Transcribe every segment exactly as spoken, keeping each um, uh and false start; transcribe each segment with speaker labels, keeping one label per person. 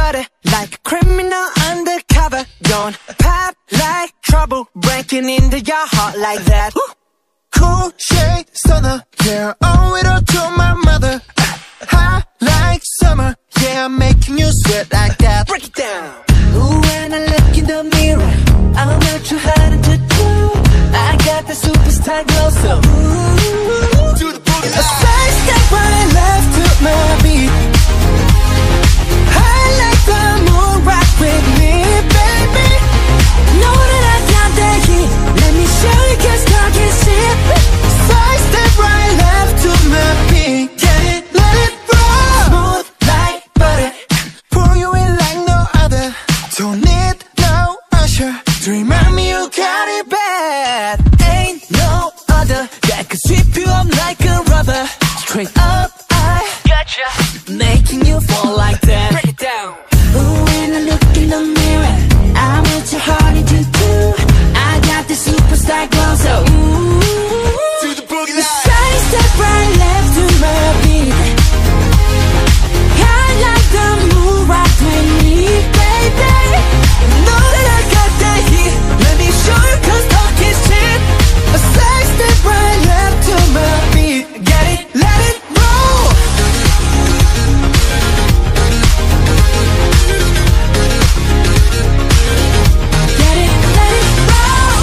Speaker 1: butter, like a criminal undercover. Don't pop like trouble, breaking into your heart like that.
Speaker 2: Cool shade stunner, yeah, owe it all to my mother. Hot like summer, yeah, I'm making you sweat like that.
Speaker 1: Break it down.
Speaker 3: Ooh, when I look in the mirror, I'm not too hard to do. I got the superstar glow, so ooh,
Speaker 2: Do the boogie
Speaker 3: a side step right left to my beat. I like the moon rock with me, baby. Know that I got that heat. Let me show you, cause talk is shit.
Speaker 2: Side step right left to my beat. Get it, let it roll.
Speaker 3: Smooth like butter.
Speaker 2: Pour you in like no other. Don't need no usher to remind me you got it bad.
Speaker 3: Ain't no other that could sweep you up like a rubber. Straight up, I
Speaker 1: Gotcha.
Speaker 3: making you fall like that.
Speaker 1: Break it down.
Speaker 3: Ooh, when I look in the mirror, I'm what your heart needs to do. I got the superstar glow, so ooh,
Speaker 2: Do the boogie
Speaker 3: the
Speaker 2: line.
Speaker 3: side step right left to my beat. I like the moon rock with me, baby. Know that I got that heat. Let me show you, cause talk is cheap.
Speaker 2: A side step right left to my beat. Get it, let it roll.
Speaker 3: Get it, let it roll.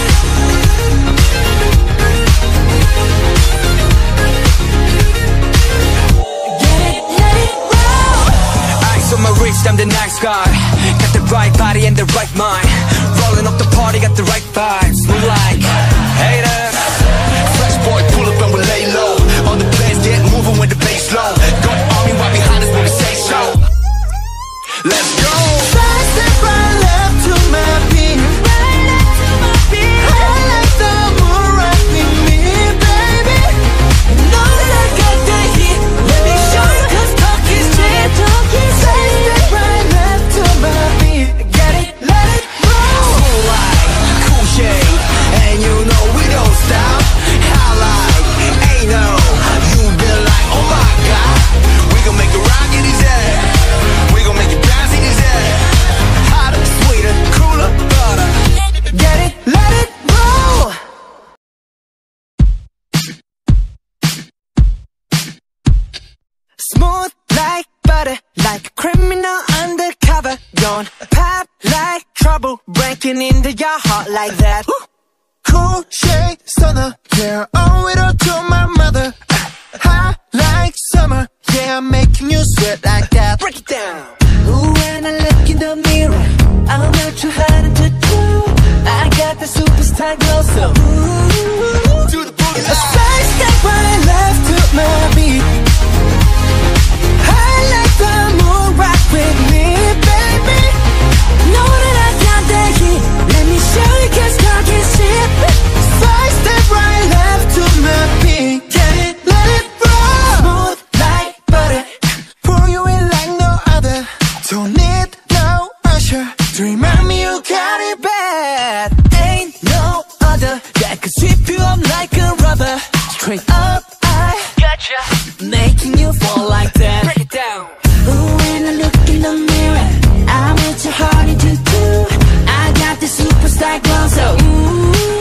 Speaker 3: Get it, let it roll.
Speaker 1: Eyes on my wrist, I'm the nice guy. Got the right body and the right mind. Rolling up the party, got the right vibes. Move like haters.
Speaker 4: Fresh boy, pull up and we lay low. All the players get moving with the bass low. Got army right behind us when we say so. Let's go.
Speaker 2: Side step right left to my beat.
Speaker 3: Right up to my beat.
Speaker 2: I like the moon rock with me, baby.
Speaker 3: Know that I got that heat. Let me show you, cause talk is cheap. Talk is
Speaker 2: Side
Speaker 3: cheap.
Speaker 2: step right left to my beat. Get it, let it roll.
Speaker 4: Moonlight, cool shade, and you know we don't stop. Highlight, ain't no, you been like, oh my god. We gon' make it rock in his head. We gon' make it bounce in his head. Hotter, sweeter, cooler, butter.
Speaker 2: Get it, let it roll.
Speaker 1: Smooth like butter, like a criminal undercover. Don't pop like trouble, breaking into your heart like that.
Speaker 2: Cool shade stunner, yeah, owe it all to my mother. Hot like summer, yeah, I'm making you sweat like that.
Speaker 1: Break it down.
Speaker 3: Ooh, when I look in the mirror, I'm not too hard to do. I got the superstar glow, so ooh,
Speaker 2: Do the boogie
Speaker 3: a
Speaker 2: line.
Speaker 3: side step right left to my beat. I like the moon rock with me, baby. Know that I got that heat. Let me show you, cause talk is cheap.
Speaker 2: Side step right left to my beat. Get it, let it roll.
Speaker 3: Smooth like butter.
Speaker 2: Pour you in like no other. Don't need no usher to remind me you got it bad.
Speaker 3: Ain't no other that could sweep you up like a rubber. Straight up, I
Speaker 1: Gotcha.
Speaker 3: making you fall like that.
Speaker 1: Break it down.
Speaker 3: Ooh, when I look in the mirror, I'm what your heart needs to do. I got the superstar glow, so ooh,